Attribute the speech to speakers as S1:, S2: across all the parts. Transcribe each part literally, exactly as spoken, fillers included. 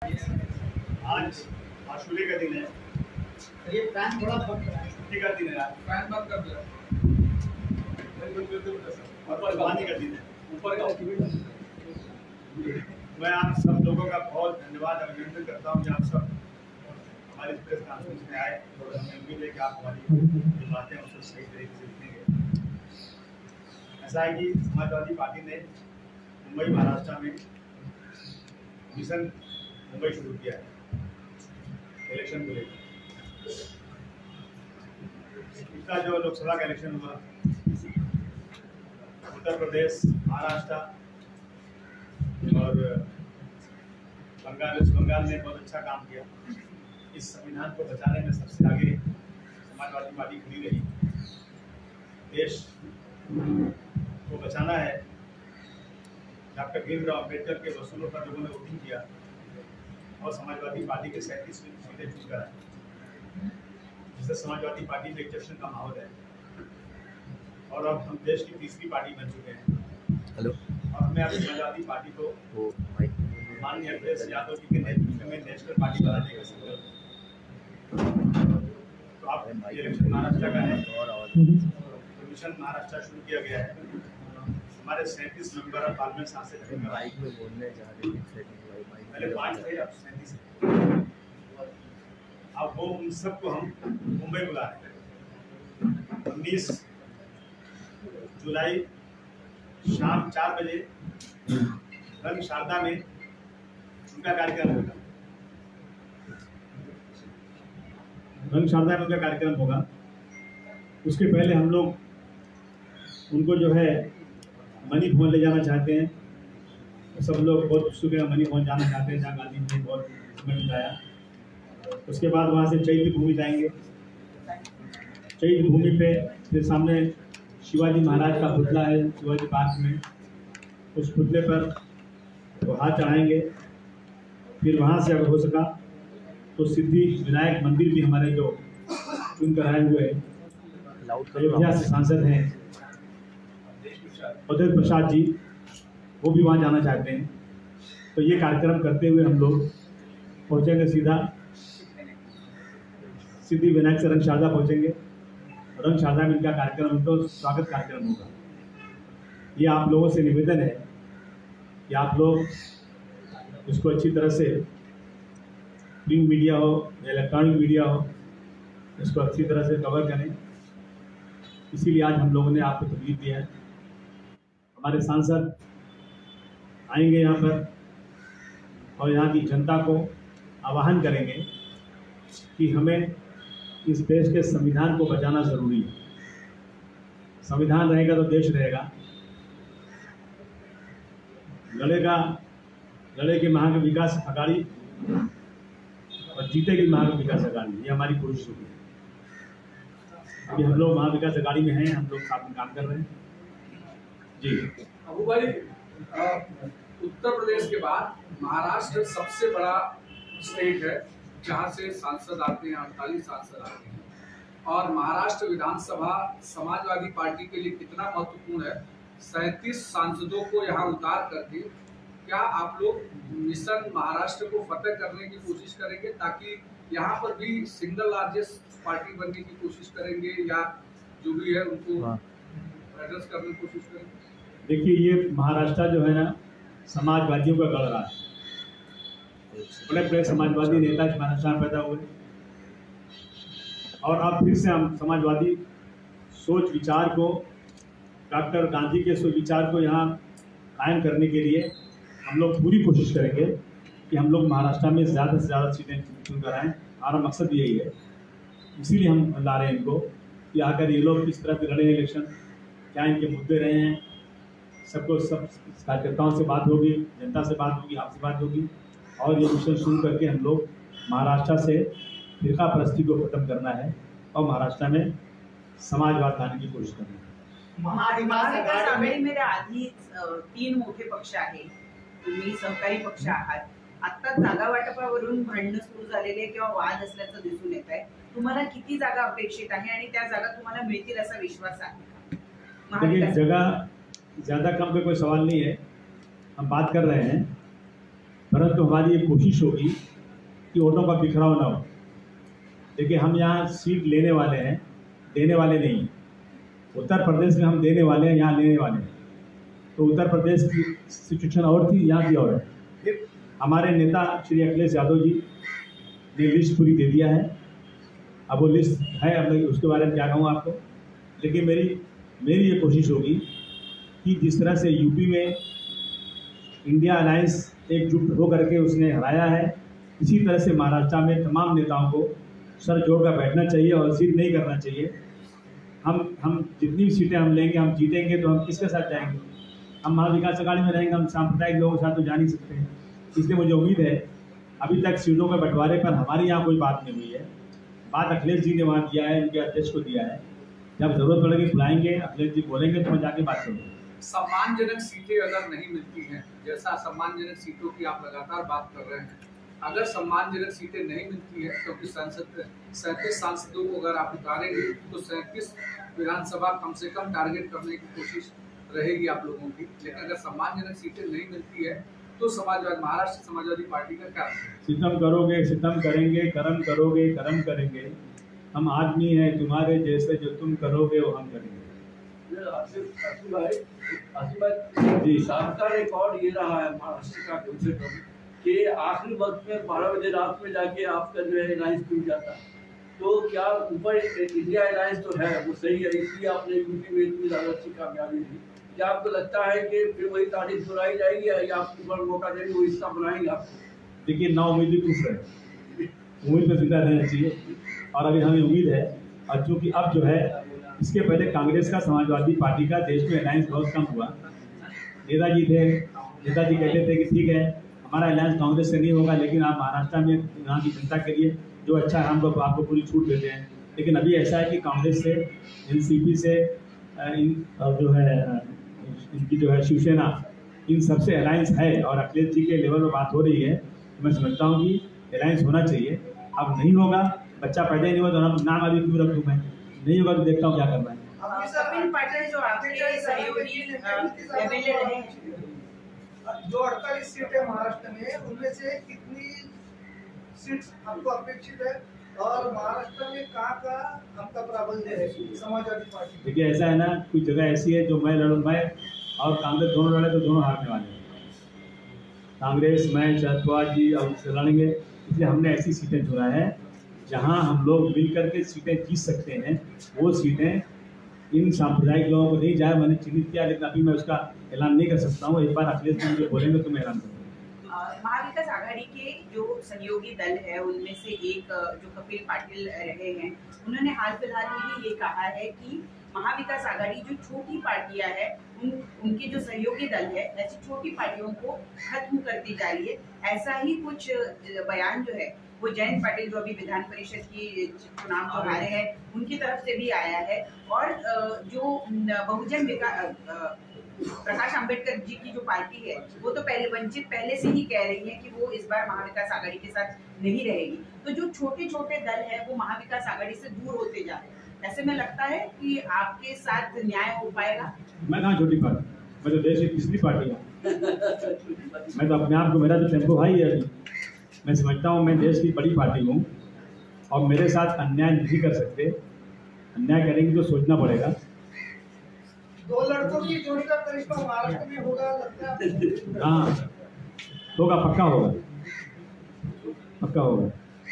S1: आज आशुरे का दिन है।
S2: ये फैन थोड़ा बंद कर,
S1: छुट्टी का दिन है आज।
S2: फैन बंद कर दिया
S1: और पानी का दिन है। ऊपर का मैं आप सब लोगों का बहुत धन्यवाद अभिनंदन करता हूँ कि आप सब हमारे प्रेस कॉन्फ्रेंस में आए और हमें उम्मीद है कि आप हमारी जो बातें हैं उसको सही तरीके से लिखेंगे। ऐसा है कि समाजवादी पार्टी ने मुंबई महाराष्ट्र में मिशन मुंबई शुरू किया है इलेक्शन को लेकर। पिछला जो लोकसभा का इलेक्शन हुआ उत्तर प्रदेश, महाराष्ट्र और बंगाल वेस्ट बंगाल ने बहुत अच्छा काम किया। इस संविधान को बचाने में सबसे आगे समाजवादी पार्टी खड़ी रही। देश को बचाना है। डॉक्टर भीमराव अम्बेडकर के वसूलों पर लोगों ने वोटिंग किया और समाजवादी पार्टी के सैंतीस सीटें चुन कर आए, जिससे समाजवादी पार्टी में एक जश्न का माहौल है। और अब हम देश की तीसरी पार्टी बन चुके हैं। हेलो। और हमें अब समाजवादी पार्टी को माननीय अखिलेश यादव जी के नेतृत्व में नेशनल पार्टी बनाने का संकल्प। तो अब ये इलेक्शन महाराष्ट्र का है और मिशन महाराष्ट्र शुरू किया गया है। हमारे सैंतीस मेंबर ऑफ पार्लियामेंट सांसद हैं। बाइक में बोलने जा रहे हैं, पहले पाँच थे, अब सैंतीस। अब वो उन सबको हम मुंबई बुला रहे हैं। उन्नीस जुलाई शाम चार बजे रंग शारदा में उनका कार्यक्रम होगा। रंग शारदा में उनका कार्यक्रम होगा। उसके पहले हम लोग उनको जो है मनी भवन ले जाना चाहते हैं। सब लोग बहुत उत्सुक है, मनी भवन जाना चाहते हैं जहाँ गांधी जी ने बहुत समय बिताया। उसके बाद वहाँ से चैत्य भूमि जाएंगे। चैत्य भूमि पे फिर सामने शिवाजी महाराज का पुतला है शिवाजी पार्क में, उस पुतले पर वो हाथ चढ़ाएंगे। फिर वहाँ से अगर हो सका तो सिद्धि विनायक मंदिर भी हमारे जो चुन कर आए हुए अयोध्या से सांसद हैं अवधेश प्रसाद जी, वो भी वहाँ जाना चाहते हैं। तो ये कार्यक्रम करते हुए हम लोग पहुँचेंगे सीधा सिद्धि विनायक से रंग शारदा पहुँचेंगे। रंग शारदा में इनका कार्यक्रम तो स्वागत कार्यक्रम होगा। ये आप लोगों से निवेदन है कि आप लोग इसको अच्छी तरह से प्रिंट मीडिया हो या इलेक्ट्रॉनिक मीडिया हो, इसको अच्छी तरह से कवर करें। इसीलिए आज हम लोगों ने आपको तकलीफ दिया है। हमारे सांसद आएंगे यहाँ पर और यहाँ की जनता को आह्वान करेंगे कि हमें इस देश के संविधान को बचाना जरूरी है। संविधान रहेगा तो देश रहेगा। लड़ेगा लड़ेगी महा विकास अगाड़ी और जीतेगी महा विकास अगाड़ी, ये हमारी कोशिश होगी। अभी हम लोग महा विकास अगाड़ी में हैं, हम लोग साथ में काम कर रहे हैं। जी
S2: अबू भाई, उत्तर प्रदेश के बाद महाराष्ट्र सबसे बड़ा स्टेट है जहाँ से सांसद आते हैं, अड़तालीस सांसद आते हैं। और महाराष्ट्र विधानसभा समाजवादी पार्टी के लिए कितना महत्वपूर्ण है, सैंतीस सांसदों को यहाँ उतार करके क्या आप लोग मिशन महाराष्ट्र को फतेह करने की कोशिश करेंगे, ताकि यहाँ पर भी सिंगल लार्जेस्ट पार्टी बनने की कोशिश करेंगे या जो भी है उनको एड्रेस करने की कोशिश करेंगे?
S1: देखिए, ये महाराष्ट्र जो है ना समाजवादियों का गढ़ रहा है। बड़े बड़े समाजवादी नेता महाराष्ट्र में पैदा हुए और अब फिर से हम समाजवादी सोच विचार को, डॉक्टर गांधी के सोच विचार को यहाँ कायम करने के लिए हम लोग पूरी कोशिश करेंगे कि हम लोग महाराष्ट्र में ज़्यादा से ज़्यादा सीटें चुन कर आएँ। हमारा मकसद यही है, इसीलिए हम ला रहे हैं इनको कि आकर ये लोग किस तरह से लड़े इलेक्शन, क्या इनके मुद्दे रहे हैं, सबको सब कार्यकर्ताओं से बात होगी, जनता से बात होगी, आपसे बात होगी और ये मिशन शुरू करके हम लोग महाराष्ट्र से फिरका परस्ती को खत्म करना है और महाराष्ट्र में समाजवाद लाने की कोशिश करना है।
S3: महाविकास आघाडीमध्ये आधी तीन मोठे पक्ष आहेत, तुम्ही सहकारी पक्ष आहात। आता जागा वाटपावरून भांडणं सुरू झालेले किंवा वाद असल्याचं दिसून येत आहे। तुम्हाला किती जागा अपेक्षित आहे आणि त्या जागा तुम्हाला मिळतील असा विश्वास आहे का?
S1: देखिए, जगह ज़्यादा कम पे कोई सवाल नहीं है, हम बात कर रहे हैं। परंतु हमारी ये कोशिश होगी कि वोटों का बिखराव ना हो। देखिए, हम यहाँ सीट लेने वाले हैं, देने वाले नहीं हैं। उत्तर प्रदेश में हम देने वाले हैं, यहाँ लेने वाले हैं। तो उत्तर प्रदेश की सिचुएशन और थी, यहाँ की और है। हमारे नेता श्री अखिलेश यादव जी ने लिस्ट पूरी दे दिया है। अब वो लिस्ट है, अब मैं उसके बारे में क्या कहूँ आपको, लेकिन मेरी मेरी ये कोशिश होगी कि जिस तरह से यूपी में इंडिया अलायंस एकजुट होकर के उसने हराया है, इसी तरह से महाराष्ट्र में तमाम नेताओं को सर जोड़कर बैठना चाहिए और जिद नहीं करना चाहिए। हम हम जितनी भी सीटें हम लेंगे, हम जीतेंगे तो हम किसके साथ जाएंगे? हम महाविकास अघाड़ी में रहेंगे, हम सांप्रदायिक लोगों के साथ तो जा नहीं सकते हैं। इसलिए मुझे उम्मीद है, अभी तक सीटों के बंटवारे पर हमारी यहाँ कोई बात नहीं हुई है। बात अखिलेश जी ने वहाँ किया है, उनके अध्यक्ष को दिया है। जब जरूरत पड़ेगी बुलाएंगे, अखिलेश जी बोलेंगे तो मैं जाके बात करूँगा।
S2: सम्मानजनक सीटें अगर नहीं मिलती हैं, जैसा सम्मानजनक सीटों की आप लगातार बात कर रहे हैं, अगर सम्मानजनक सीटें नहीं मिलती है, क्योंकि संसद सैंतीस सांसदों को अगर आप उतारेंगे तो सैंतीस विधानसभा कम से कम टारगेट करने की कोशिश रहेगी आप लोगों की। लेकिन अगर सम्मानजनक सीटें नहीं मिलती है तो समाजवादी महाराष्ट्र समाजवादी पार्टी का क्या?
S1: सितम करोगे, सितम करेंगे, करम करोगे, करम करेंगे। हम आदमी हैं तुम्हारे जैसे, जो तुम करोगे वो हम करेंगे।
S4: आसिफ भाई, आसिफ भाई जी, सबका रिकॉर्ड ये रहा है महाराष्ट्र का कम से कम कि आखिरी वक्त में बारह बजे रात में जाके आपका जो है अलायंस टूट जाता है। तो क्या ऊपर इंडिया अलायंस तो है, वो सही है, इसलिए आपने यूपी में इतनी ज़्यादा अच्छी कामयाबी दी। क्या आपको लगता है कि फिर वही तारीफ दोहराई जाएगी या आपको ऊपर मौका देंगे, वो हिस्सा बनाएंगे आपको?
S1: देखिए, ना उम्मीदी कुछ है, उम्मीद पर जिंदा रहना चाहिए और अभी हमें उम्मीद है। और चूँकि अब जो है, इसके पहले कांग्रेस का, समाजवादी पार्टी का देश में अलायंस बहुत कम हुआ। नेताजी थे, नेताजी कहते थे कि ठीक है हमारा अलायंस कांग्रेस से नहीं होगा, लेकिन आप महाराष्ट्र में यहाँ की जनता के लिए जो अच्छा है हम लोग आपको पूरी छूट देते हैं। लेकिन अभी ऐसा है कि कांग्रेस से, एनसीपी से, इन जो है इनकी जो है शिवसेना, इन सबसे अलायंस है और अखिलेश जी के लेवल पर बात हो रही है। तो मैं समझता हूँ कि अलायंस होना चाहिए। अब नहीं होगा, बच्चा पैदा ही नहीं हुआ तो नाम नाम अभी क्यों रखूँ मैं? नहीं होगा तो देखता हूँ क्या करना है।
S3: कपिल पाटिल जो आपके सहयोगी एमएलए रहे,
S5: जो अड़तालीस सीटें महाराष्ट्र में, उनमें से कितनी सीट्स आपको अपेक्षित है और महाराष्ट्र में कहाँ का आपका प्राबल्य है समाजवादी पार्टी?
S1: देखिए, ऐसा है ना, कुछ जगह ऐसी है जो मैं लड़ूँ, मैं और कांग्रेस दोनों लड़े तो दोनों हारने वाले हैं। कांग्रेस, मैं, शरद पवार जी और उससे लड़ेंगे। इसलिए हमने ऐसी सीटें चुना है जहां हम लोग मिलकर के सीटें जीत सकते हैं। वो सीटें इन सांप्रदायिक लोगों को नहीं जाए, मैंने चिन्हित किया, लेकिन अभी मैं उसका ऐलान नहीं कर सकता हूँ। एक बार अखिलेश जी मुझे बोलेंगे तो मैं ऐलान करूँगा।
S3: महाविकास आघाड़ी के जो सहयोगी दल है, उनमें से एक जो कपिल पाटिल रहे हैं, उन्होंने हाल फिलहाल में ही ये कहा है कि महाविकास आघाड़ी जो छोटी पार्टियां हैं, उन उनके जो सहयोगी दल है, ऐसी छोटी पार्टियों को खत्म करती जा रही है। ऐसा ही कुछ बयान जो है वो जयंत पाटिल, जो अभी विधान परिषद की चुनाव जो हारे हैं, उनकी तरफ से भी आया है। और जो बहुजन विकास प्रकाश अंबेडकर जी की जो पार्टी है, वो तो पहले वंचित पहले से ही कह रही है कि वो इस बार महाविकास आघाड़ी के साथ नहीं रहेगी। तो जो छोटे छोटे दल है वो महाविकास आघाड़ी से दूर होते जा रहे हैं। ऐसे में लगता है कि आपके साथ न्याय हो पाएगा?
S1: मैं कहाँ छोटी पार्टी, मैं तो देश की तीसरी पार्टी हूँ। मैं तो अपने आप को, मेरा तो टेम्पो हाई है अभी। मैं समझता हूँ मैं देश की बड़ी पार्टी हूँ और मेरे साथ अन्याय नहीं कर सकते। अन्याय करेंगे तो सोचना पड़ेगा।
S5: दो लड़कों की जोड़ी का करिश्मा महाराष्ट्र में होगा लगता है?
S1: हाँ होगा, पक्का होगा, पक्का होगा।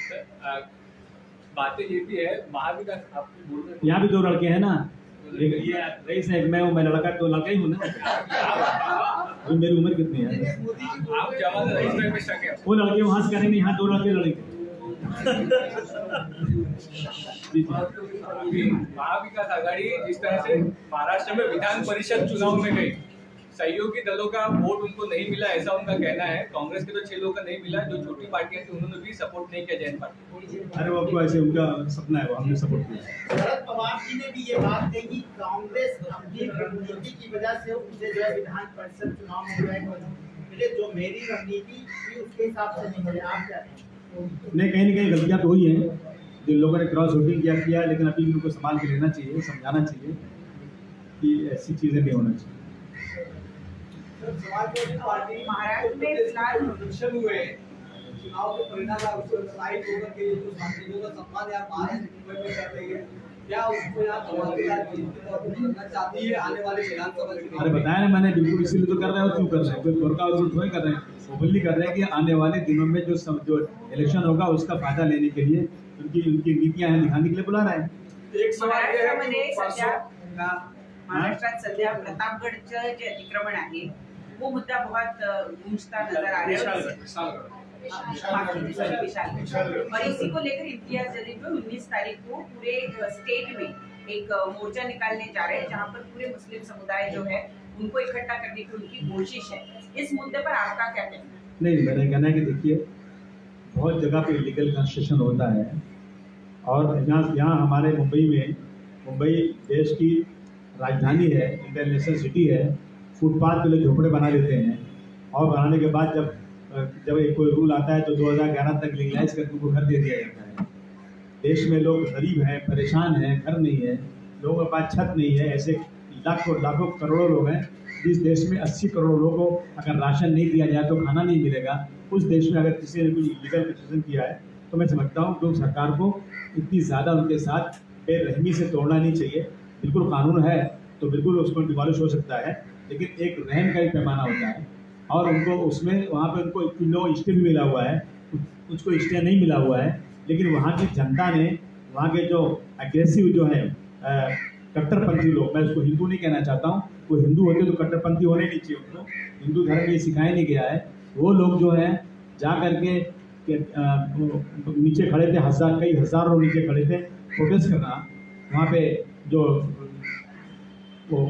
S6: बातें ये भी है, महाविकास आप बोल रहे
S1: यहाँ भी दो लड़के हैं ना, एक ये रईस है, एक मैं हूँ, मैं लड़का, तो लड़का ही हूँ ना। अभी मेरी उम्र कितनी है?
S6: आप जवान रईस में शक है।
S1: वो लड़के वहाँ से करेंगे, यहाँ दो लड़के लड़ेंगे।
S6: महाविकास आघाड़ी जिस तरह से महाराष्ट्र में विधान परिषद चुनाव में गई, सहयोगी दलों का वोट उनको नहीं मिला, ऐसा उनका कहना है। कांग्रेस के तो छह लोगों का नहीं मिला, जो छोटी पार्टियां थी उन्होंने भी सपोर्ट नहीं किया जैन पार्टी।
S1: अरे वो आपको ऐसे, उनका सपना है, वो हमने सपोर्ट किया।
S7: शरद पवार जी ने भी ये बात कही कि कांग्रेस अपनी रणनीति की वजह से उसे जो है विधान परिषद चुनाव में मिले, जो मेरी रणनीति थी उसके हिसाब से नहीं मिले। आप क्या
S1: नहीं, कहीं ना कहीं गलतियाँ तो हुई हैं, जिन लोगों ने क्रॉस वोटिंग किया किया लेकिन अभी इनको संभाल के लेना चाहिए, समझाना चाहिए कि ऐसी चीज़ें नहीं होना चाहिए।
S5: समाजवादी पार्टी
S3: महाराष्ट्र में फिलहाल
S5: प्रदर्शन हुए चुनाव के परिणाम साइड होकर के जो सांसदों का सम्मान यहाँ महाराष्ट्र में कर रही है, क्या उसको यहाँ समाजवादी करना चाहती है आने वाले विधानसभा चुनाव?
S1: अरे बताया ना मैंने, बिल्कुल इसीलिए तो कर रहे हो, क्यों कर रहे हैं, कोई गोरका उल्ट थोड़ी कर रहे हैं, ओपनली कर रहे हैं कि आने वाले दिनों में जो सब जो इलेक्शन होगा उसका फायदा लेने के लिए उनकी उनकी नीतियां हैं दिखाने के लिए बुला रहे हैं।
S2: एक सवाल ये है
S3: महाराष्ट्रामध्ये
S2: कि
S3: सध्या
S2: परसों
S3: अ, महाराष्ट्रात सध्या प्रतापगडचं जे अतिक्रमण आहे वो मुद्दा बहुत अ, गूंजता नजर आ रहा है।
S2: विशालगढ़
S3: माफी दीजिए, सॉरी, विशाल। और इसी को लेकर इम्तियाज जलील को उन्नीस तारीख को पूरे स्टेट में एक अ, मोर्चा निकालने जा रहे हैं जहां पर पूरे मुस्लिम समुदाय जो है उनको इकट्ठा करने की उनकी कोशिश है। इस मुद्दे पर आपका क्या कहना है?
S1: नहीं, मेरा कहना है कि देखिए बहुत जगह पे इलीगल कंस्ट्रक्शन होता है और यहाँ यहाँ हमारे मुंबई में, मुंबई देश की राजधानी है, इंटरनेशनल सिटी है, फुटपाथ पे लोग झोपड़े बना लेते हैं और बनाने के बाद जब जब एक कोई रूल आता है तो दो हज़ार ग्यारह तक लीगलाइज करके उनको घर दे दिया जाता है। देश में लोग गरीब हैं, परेशान हैं, घर नहीं है, लोगों के पास छत नहीं है, ऐसे लाखों लाखों करोड़ों लोग हैं। जिस देश में अस्सी करोड़ लोगों को अगर राशन नहीं दिया जाए तो खाना नहीं मिलेगा, उस देश में अगर किसी ने कुछ इलीगल कंस्ट्रक्शन किया है तो मैं समझता हूँ कि सरकार को इतनी ज़्यादा उनके साथ बेरहमी से तोड़ना नहीं चाहिए। बिल्कुल कानून है तो बिल्कुल उसको डिमोलिश हो सकता है, लेकिन एक रहम का ही पैमाना होता है और उनको उसमें वहाँ पे उनको लोग स्टे भी मिला हुआ है, उसको स्टे नहीं मिला हुआ है, लेकिन वहाँ की जनता ने, वहाँ के जो एग्रेसिव जो है कट्टरपंथी लोग, मैं उसको हिंदू नहीं कहना चाहता हूँ, वो हिंदू होते तो कट्टरपंथी होने नहीं चाहिए, उनको हिंदू धर्म में ये सिखाया नहीं गया है। वो लोग जो हैं जा करके के, आ, नीचे खड़े थे, हजार कई हजार लोग नीचे खड़े थे प्रोटेस्ट करना, वहाँ पे जो वो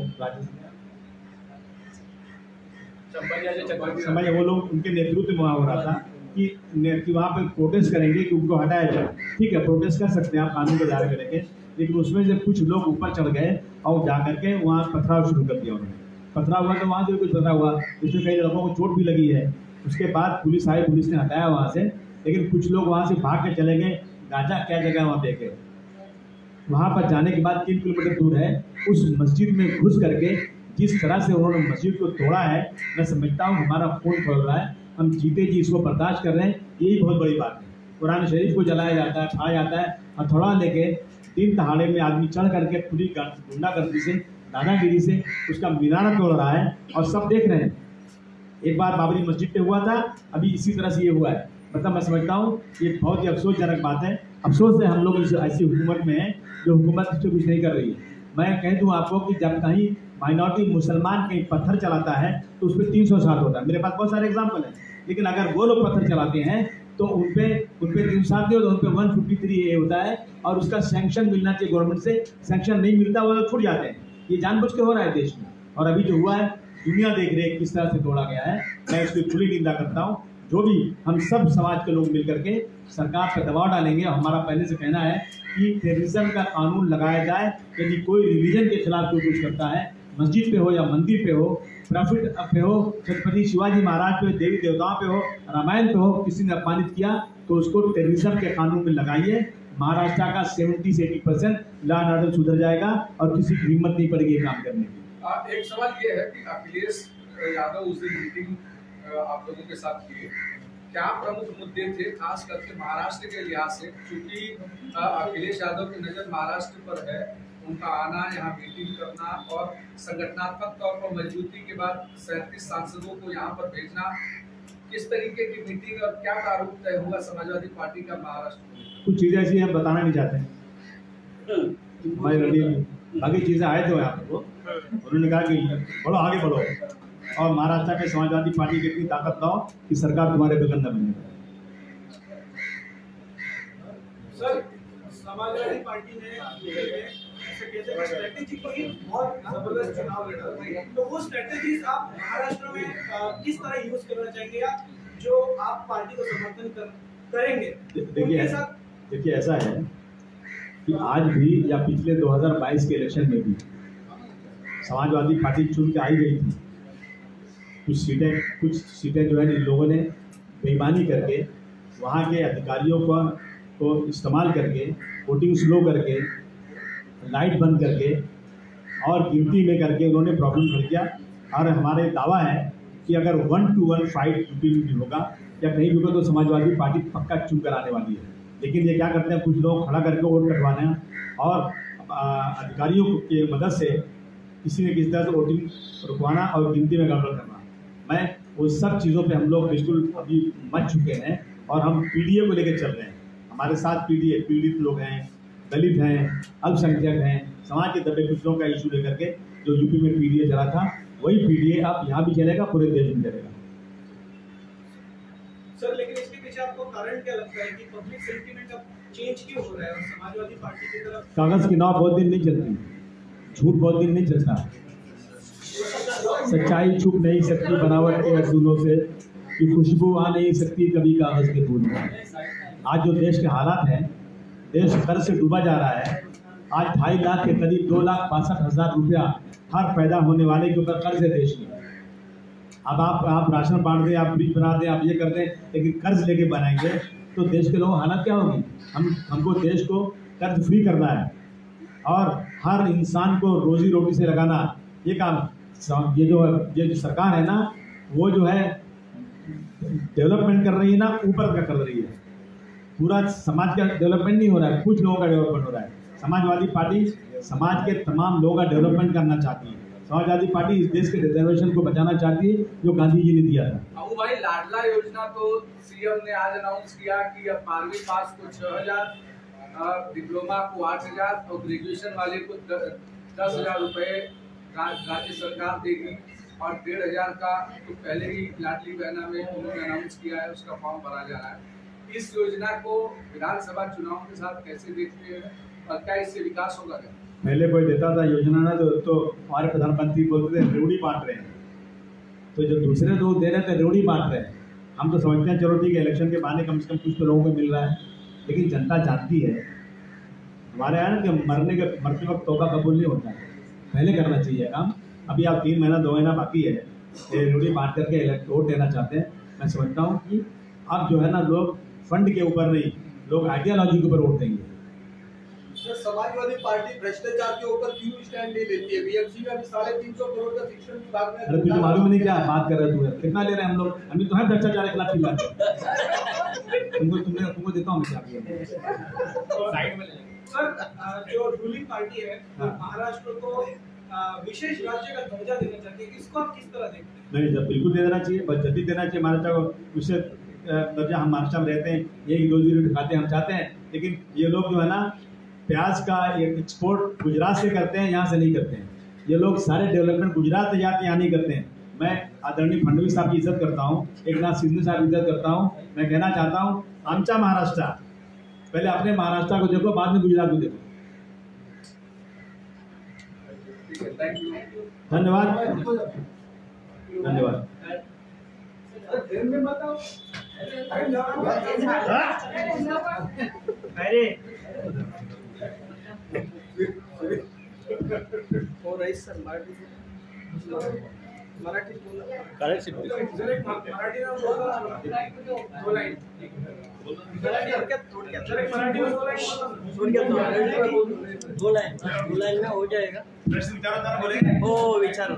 S1: समझ वो लोग उनके नेतृत्व में वहाँ हो रहा था कि, कि वहाँ पे प्रोटेस्ट करेंगे कि उनको हटाया जाए। ठीक है, प्रोटेस्ट कर सकते हैं आप कानून के दायरे में लेके, लेकिन उसमें से कुछ लोग ऊपर चढ़ गए और जा करके वहाँ पथराव शुरू कर दिया उन्होंने। पथराव हुआ तो वहाँ से कुछ पथराव हुआ, उसमें कई लोगों को चोट भी लगी है। उसके बाद पुलिस आई, पुलिस ने हटाया वहाँ से, लेकिन कुछ लोग वहाँ से भाग के चले गए। गाजा क्या जगह वहाँ देखे, वहाँ पर जाने के बाद तीन किलोमीटर दूर है, उस मस्जिद में घुस करके जिस तरह से उन्होंने मस्जिद को तोड़ा है, मैं समझता हूँ हमारा खून खोल रहा है। हम जीते जी इसको बर्दाश्त कर रहे हैं, यही बहुत बड़ी बात है। कुरान शरीफ को जलाया जाता है, खाया जाता है, हथौड़ा लेके दिन दहाड़े में आदमी चढ़ करके पूरी गुंडागर्दी से, दादागिरी से उसका मीनारा तोड़ रहा है और सब देख रहे हैं। एक बार बाबरी मस्जिद पे हुआ था, अभी इसी तरह से ये हुआ है। मतलब मैं समझता हूँ ये बहुत ही अफसोसजनक बात है। अफसोस है हम लोग इस ऐसी हुकूमत में हैं जो हुकूमत इससे कुछ नहीं कर रही है। मैं कह दूँ आपको कि जब कहीं माइनॉरिटी मुसलमान कहीं पत्थर चलाता है तो उस पर तीन सौ सात होता है। मेरे पास बहुत सारे एग्जाम्पल हैं, लेकिन अगर वो लोग पत्थर चलाते हैं तो उन पे उन पे तीन सौ सात दे तो उन पे वन फिफ्टी थ्री ए होता है और उसका सैंक्शन मिलना चाहिए गवर्नमेंट से। सैंक्शन नहीं मिलता, वो लोग छूट जाते हैं। ये जानबूझ के हो रहा है देश में, और अभी जो हुआ है दुनिया देख रही है किस तरह से तोड़ा गया है। मैं इसकी खुली निंदा करता हूँ। जो भी हम सब समाज के लोग मिल करके सरकार पर दबाव डालेंगे। हमारा पहले से कहना है कि टेररिज्म का कानून लगाया जाए। यदि कोई रिलीजन के खिलाफ कोई कुछ करता है, मस्जिद पे हो या मंदिर पे हो, प्रॉफिट पे हो, छत्रपति शिवाजी महाराज पे, देवी देवताओं पे हो, रामायण पे हो, किसी ने अपमानित किया तो उसको टेररिज्म के कानून में लगाइए। महाराष्ट्र का सेवेंटी से eighty percent law and order सुधर जाएगा और किसी की हिम्मत नहीं पड़ेगी काम करने की।
S2: एक सवाल ये है कि अखिलेश यादव उस दिन मीटिंग आप लोगों के साथ किए, क्या प्रमुख मुद्दे थे खास करके महाराष्ट्र के लिहाज से? क्योंकि अखिलेश यादव की नजर महाराष्ट्र पर है, उनका आना, यहाँ मीटिंग करना और संगठनात्मक तौर पर मजबूती के बाद सैंतीस सांसदों को यहाँ पर भेजना, किस तरीके की मीटिंग और क्या प्रारूप तय हुआ समाजवादी पार्टी का महाराष्ट्र?
S1: कुछ चीजें ऐसी हम बताना नहीं चाहते, बाकी चीजें आए थे यहाँ पर, उन्होंने कहा कि बढ़ो आगे बढ़ो और महाराष्ट्र के समाजवादी पार्टी की इतनी ताकत लाओ कि सरकार तुम्हारे बगल न बने।
S5: सर, समाजवादी पार्टी ने ऐसे कहते हैं स्ट्रेटेजी की बहुत जबरदस्त चुनाव लड़ा, तो वो स्ट्रेटेजीज आप महाराष्ट्र में किस तरह यूज करना चाहेंगे या जो आप पार्टी को समर्थन कर, करेंगे?
S1: देखिए देखिए ऐसा है कि आज भी या पिछले दो हज़ार बाईस के इलेक्शन में भी समाजवादी पार्टी चुन के आई गई थी। कुछ सीटें कुछ सीटें जो है इन लोगों ने बेईमानी करके वहाँ के अधिकारियों को को इस्तेमाल करके वोटिंग स्लो करके लाइट बंद करके और गिनती में करके उन्होंने प्रॉब्लम कर दिया। और हमारे दावा है कि अगर one to one fight UP में भी होगा या कहीं भी होगा तो समाजवादी पार्टी पक्का चुन कर आने वाली है। लेकिन ये क्या करते हैं, कुछ लोग खड़ा करके वोट कटवाना है और अधिकारियों की मदद से किसी न किसी तरह से वोटिंग रुकवाना और गिनती में गड़बड़ करना। मैं वो सब चीज़ों पे हम लोग बिल्कुल अभी मच चुके हैं और हम पीडीए को लेकर चल रहे हैं। हमारे साथ पीडीए पीड़ित लोग हैं, दलित हैं, अल्पसंख्यक हैं, समाज के दबे कुचलों का इशू लेकर के जो यूपी में पीडीए चला था वही पीडीए अब यहाँ भी चलेगा, पूरे देश में चलेगा।
S5: सर लेकिन इसके पीछे आपको कारण क्या लगता है कि पब्लिक सेंटीमेंट अब चेंज क्यों हो रहा है और समाजवादी पार्टी की तरफ?
S1: कागज की नाव बहुत दिन नहीं चलती, झूठ बहुत दिन नहीं चलता, सच्चाई छुप नहीं सकती बनावट के असूलों से, कि खुशबू आ नहीं सकती कभी कागज के फूल में। आज जो देश के हालात हैं, देश कर्ज से डूबा जा रहा है। आज ढाई लाख के करीब दो लाख बासठ हजार रुपया हर पैदा होने वाले के ऊपर कर्ज है देश में। अब आप आप राशन बांट दें, आप ब्रिज बना दें, आप ये कर दें, लेकिन कर्ज लेके बनाएंगे तो देश के लोगों हालत क्या होगी? हम हमको देश को कर्ज फ्री करना है और हर इंसान को रोजी रोटी से लगाना, ये काम ये जो ये जो सरकार है ना, वो जो है डेवलपमेंट कर रही है ना, ऊपर का कर रही है। पूरा समाज का डेवलपमेंट नहीं हो रहा है, कुछ लोगों का डेवलपमेंट हो रहा है। समाजवादी पार्टी समाज के तमाम लोगों का डेवलपमेंट करना चाहती है। समाजवादी पार्टी इस देश के रिजर्वेशन को बचाना चाहती है जो गांधी जी ने दिया था।
S2: अबू भाई, लाडला योजना तो सीएम ने आज अनाउंस किया कि अब बारहवीं पास को छह हजार, डिप्लोमा को आठ हजार और ग्रेजुएशन वाले को दस हजार रुपए राज्य सरकार देगी और डेढ़ हजार का तो पहले ही लाडली बहना में उन्होंने अनाउंस किया है, उसका फॉर्म भरा जा रहा है। इस योजना को विधानसभा चुनाव के साथ कैसे देखते हैं और क्या इससे विकास होगा? क्या
S1: पहले कोई देता था योजना ना तो, तो हमारे प्रधानमंत्री बोलते थे रेवड़ी बांट रहे हैं, तो जो दूसरे लोग दे रहे थे रेवड़ी बांट रहे हैं। हम तो समझते हैं चलो ठीक है, इलेक्शन के बहाने कम से कम कुछ तो लोगों को मिल रहा है, लेकिन जनता जानती है हमारे यहाँ कि मरने के मरते वक्त तौबा कबूल नहीं होता है, पहले करना चाहिए काम। अभी आप तीन महीना दो महीना बाकी है, रेवड़ी बांट करके वोट देना चाहते हैं। मैं समझता हूँ कि अब जो है ना, लोग फंड के ऊपर नहीं, लोग आइडियोलॉजी के ऊपर वोट देंगे।
S5: समाजवादी पार्टी भ्रष्टाचार के ऊपर क्यों स्टैंड नहीं लेती है? बीएमसी में भी साढ़े तीन सौ करोड़ का शिक्षण विभाग में।
S1: अरे तुझे मालूम नहीं क्या बात कर रहे तू, कितना ले रहे हैं हम लोग? हम तो है भ्रष्टाचार के खिलाफ चिल्लाते। तुमको तुमने तुमको देता हूँ
S6: साइड में
S5: सर, जो रूलिंग पार्टी है महाराष्ट्र को विशेष राज्य का दर्जा देना चाहती है, इसको आप किस तरह देखते हैं?
S1: नहीं, जब बिल्कुल दे देना चाहिए, बस जल्दी देना चाहिए महाराष्ट्र को विशेष दर्जा। हम महाराष्ट्र में रहते हैं, यही रोजी रोटी खाते हैं, हम चाहते हैं, लेकिन ये लोग जो है ना प्याज का एक्सपोर्ट गुजरात से करते हैं, यहाँ से नहीं करते हैं। ये लोग सारे डेवलपमेंट गुजरात से जाते हैं, यहाँ नहीं करते हैं। मैं आदरणीय फडणवीस साहब की इज्जत करता हूँ, एक नाथ शिंदे साहब की इज्जत करता हूँ। मैं कहना चाहता हूँ आमचा महाराष्ट्र, पहले अपने महाराष्ट्र को देखो, बाद में गुजरात को देखो। धन्यवाद धन्यवाद।
S5: अरे हो रही सर मराठी
S6: करेक्ट
S5: मराठी में दो लाइन
S7: दो लाइन दो लाइन में हो जाएगा। हो विचार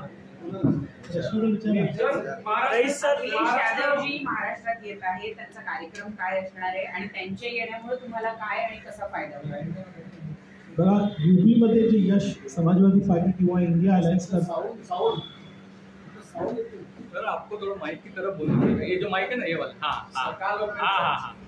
S3: अखिलेश यादव जी महाराष्ट्रात येत आहे, त्यांचा कार्यक्रम काय असणार आहे आणि त्यांच्या येण्यामुळे तुम्हाला काय आणि कसा फायदा होईल?
S8: बघा, यूपी मध्ये जे यश समाजवादी पार्टी किंवा इंडिया अलायंस का
S6: सर, आपको थोड़ा माइक की तरफ बोलिए, ये जो माइक है ना, ये वाला। हाँ हाँ हाँ हाँ।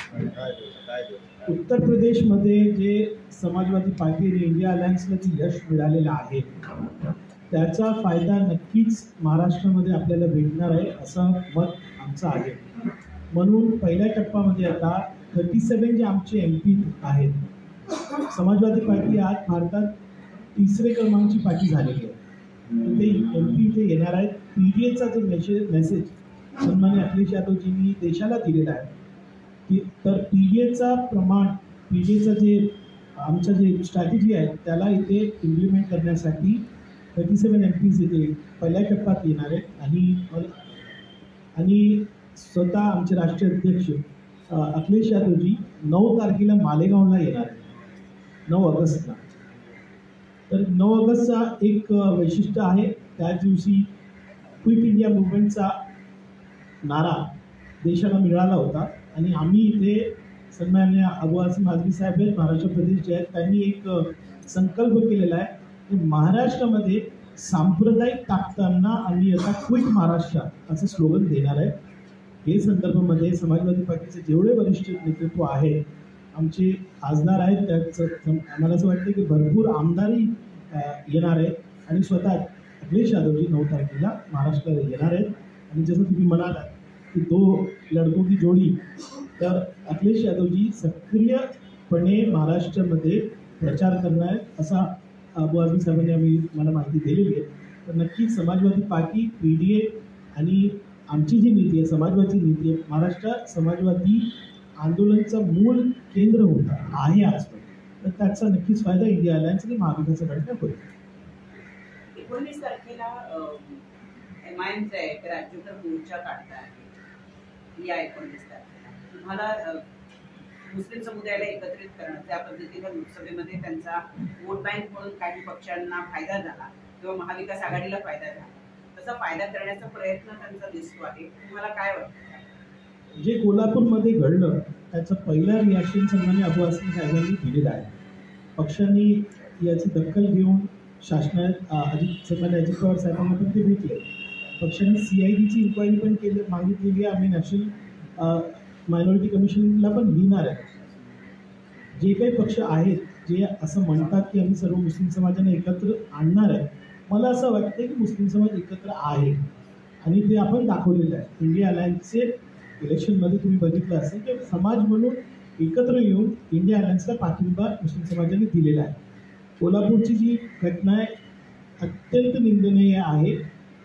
S8: उत्तर प्रदेशमध्ये जे समाजवादी पार्टी आणि इंडिया अलायन्सला जे यश मिळालेलं आहे त्याचा फायदा नक्कीच महाराष्ट्रामध्ये आपल्याला भेटणार आहे असं मत आमचं आहे। म्हणून पहिल्या टप्प्यामध्ये आता थर्टी सेवन जे आमचे एम पी आहेत, समाजवादी पार्टी आज भारतात तिसरे क्रमांकची पार्टी झालेली आहे, ते एम पी इथे येणार आहेत। पी डी एचा जो मेसेज मेसेज सन्माननीय अखिलेश यादवजींनी देशाला दिलेला आहे की तर पी डी एचा प्रमाण, पी डी एचं जे आमचं जे स्ट्रॅटेजी आहे त्याला इथे इम्प्लिमेंट करण्यासाठी थर्टी सेवन एम पीज इथे पहिल्या टप्प्यात येणार आहेत आणि आणि स्वतः आमचे राष्ट्रीय अध्यक्ष अखिलेश यादवजी नऊ तारखेला मालेगावला येणार आहेत, नऊ ऑगस्टला। तर नऊ ऑगस्टचा एक वैशिष्ट्य आहे, त्या दिवशी क्विट इंडिया मुवमेंटचा नारा देशाला मिळाला होता आणि आम्ही इथे सन्माननीय अबू आसिम आझमी साहेब आहेत, महाराष्ट्र प्रदेश जे आहेत, त्यांनी एक संकल्प केलेला आहे की महाराष्ट्रामध्ये सांप्रदायिक ताकदांना आम्ही आता क्विट महाराष्ट्र असं स्लोगन देणार आहे. हे संदर्भामध्ये समाजवादी पार्टीचे जेवढे वरिष्ठ नेतृत्व आहे, आमचे खासदार आहेत, त्याचं आम्हाला असं वाटतं की भरपूर आमदारही येणार आहेत आणि स्वतः अखिलेश यादवजी नऊ तारखेला महाराष्ट्राला येणार आहेत. आणि जसं तुम्ही म्हणालात की दो लडको की जोडी, तर अखिलेश यादवजी सक्रियपणे महाराष्ट्रामध्ये प्रचार करणार आहेत असा अबू आझमी साहेबांनी आम्ही मला माहिती दिलेली आहे. तर नक्कीच Samajwadi party, P D A आणि आमची जी नीती आहे, समाजवादी नीती आहे, महाराष्ट्रात समाजवादी आंदोलनाचं मूळ केंद्र होता आहे आजपर्यंत, तर त्याचा नक्कीच फायदा इंडिया अलायन्स आणि महाविकास आघाडीला होईल.
S3: एकोणीस तारखेला एम आय एमचा एक राज्यभर मोर्चा काढता आहे. या एकोणीस तारखेला तुम्हाला मुस्लिम समुदायाला एकत्रित करणं, त्या पद्धतीनं लोकसभेमध्ये त्यांचा वोट बँक म्हणून काही पक्षांना फायदा झाला किंवा महाविकास आघाडीला फायदा झाला, तसा फायदा करण्याचा प्रयत्न त्यांचा दिसतो आहे. तुम्हाला काय वाटतं?
S8: जे कोल्हापूरमध्ये घडलं त्याचं पहिलं रिॲक्शन सन्मान्य अबू आसिम साहेबांनी दिलेलं आहे. पक्षांनी याची दखल घेऊन शासनात अजित सन्मान्य अजित पवार साहेबांना पण ते भेटले. पक्षांनी सी आय डीची इन्क्वायरी पण केली मागितलेली आहे. आम्ही नॅशनल मायनॉरिटी कमिशनला पण लिहिणार आहे. जे काही पक्ष आहेत जे असं म्हणतात की आम्ही सर्व मुस्लिम समाजाने एकत्र आणणार आहे, मला असं वाटतं की मुस्लिम समाज एकत्र आहे आणि ते आपण दाखवलेलं आहे. इंडिया अलायन्सचे इलेक्शनमध्ये तुम्ही बघितलं असेल की समाज म्हणून एकत्र येऊन इंडिया अलायन्सला पाठिंबा मुस्लिम समाजाने दिलेला आहे. कोल्हापूरची जी घटना आहे अत्यंत निंदनीय आहे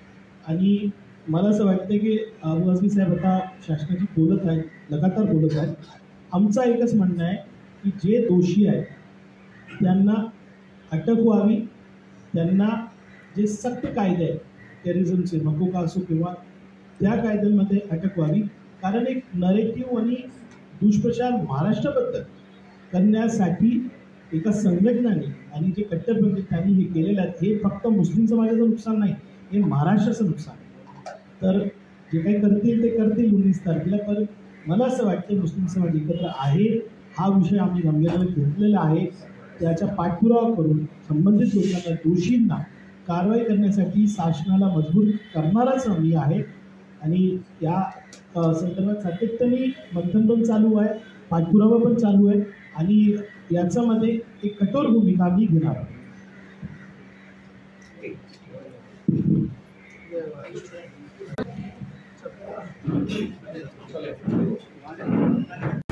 S8: आणि मला असं वाटतं की अबू आझमी साहेब आता शासनाची बोलत आहेत, लगातार बोलत आहेत. आमचा एकच म्हणणं आहे की जे दोषी आहेत त्यांना अटक व्हावी, त्यांना जे सक्त कायदे आहेत टेररिझमचे, मकोका असो किंवा त्या कायद्यांमध्ये अटक व्हावी. कारण एक नरेटिव्ह आणि दुष्प्रचार महाराष्ट्राबद्दल करण्यासाठी एका संघटनाने आणि जे कट्टरपंथी त्यांनी हे केलेलं आहे, हे फक्त मुस्लिम समाजाचं नुकसान नाही, हे महाराष्ट्राचं नुकसान आहे. तर जे काही करतील ते करतील उन्नीस तारखेला, पण मला असं वाटतं मुस्लिम समाज एकत्र आहे. हा विषय आम्ही गंभीरपणे घेतलेला आहे. त्याचा पाठपुरावा करून संबंधित लोकांना, दोषींना कारवाई करण्यासाठी शासनाला मजबूर करणारच आम्ही आहे. आणि या संदर्भात सातत्याने मंथन पण चालू आहे, पाठपुरावा पण चालू आहे आणि याच्यामध्ये एक कठोर भूमिका आम्ही घेणार आहोत.